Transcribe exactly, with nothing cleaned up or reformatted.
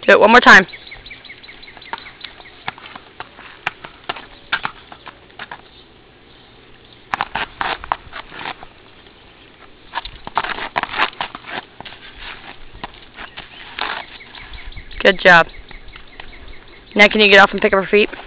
Do it one more time. Good job. Now can you get off and pick up her feet?